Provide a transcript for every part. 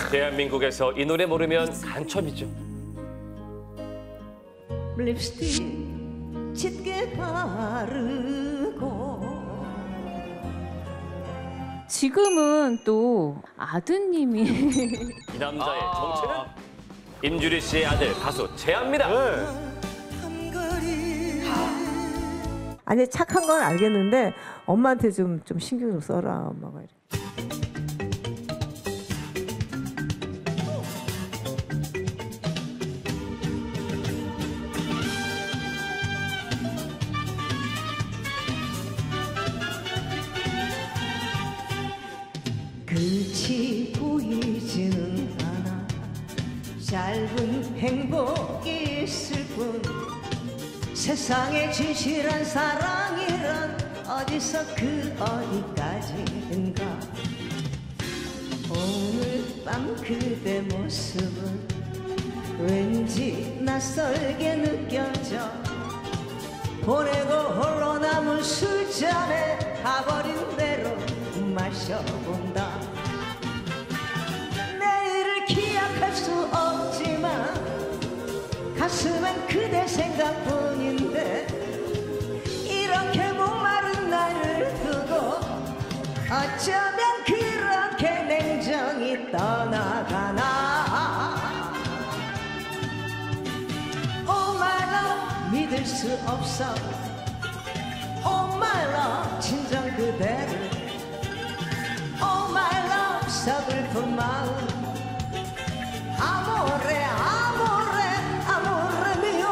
대한민국에서 이 노래 모르면 간첩이죠. 립스틱 짙게 바르고. 지금은 또 아드님이 이 남자의 정체는 임주리 씨의 아들 가수 재하입니다. 아니 착한 건 알겠는데 엄마한테 좀 신경 좀 써라 엄마가 이렇게. 끝이 보이지는 않아. 짧은 행복이 있을 뿐. 세상에 진실한 사랑이란 어디서 그 어디까지인가. 오늘 밤 그대 모습은 왠지 낯설게 느껴져. 보내고 홀로 남은 술잔에 가버린 대로 마셔본다. 내일을 기약할 수 없지만 가슴엔 그대 생각뿐인데 이렇게 목마른 나를 두고 어쩌면 그렇게 냉정히 떠나가나. Oh my love 믿을 수 없어. Oh my love 진정 그대를. Oh my love 서글픈 마음. 아모레 아모레 아모레 미오.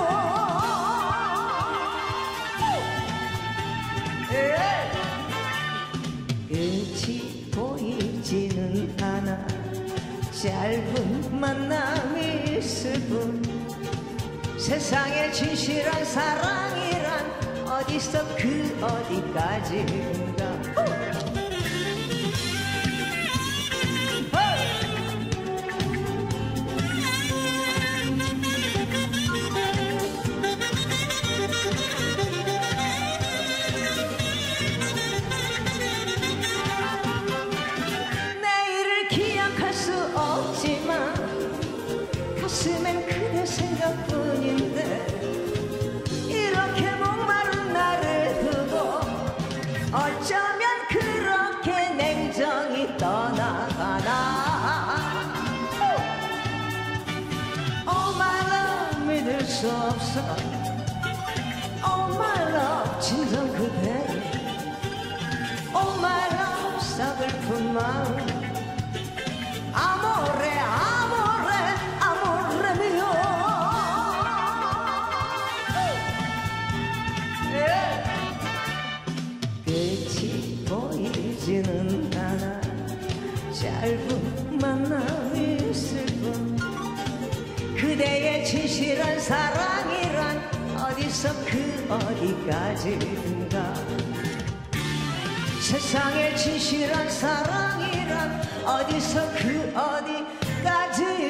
끝이 보이지는 않아. 짧은 만남이 있을 뿐. 세상에 진실한 사랑이란 어디서 그 어디까지인가. 내일을 기약할 수 없지만 가슴엔 그대 생각뿐인데 이렇게 목마른 나를 두고 어쩌면 그렇게 냉정히 떠나가나. Oh my love 믿을 수 없어. Oh my love 진정 그대를. Oh my love 서글픈 마음. 아모레 아모레 아모레 미오. 끝이 보이지는 않아. 짧은 만남이 있을 뿐. 그대의 진실한 사랑이란 어디서 그 어디까지인가. 세상에 진실한 사랑이란 어디서 그 어디까지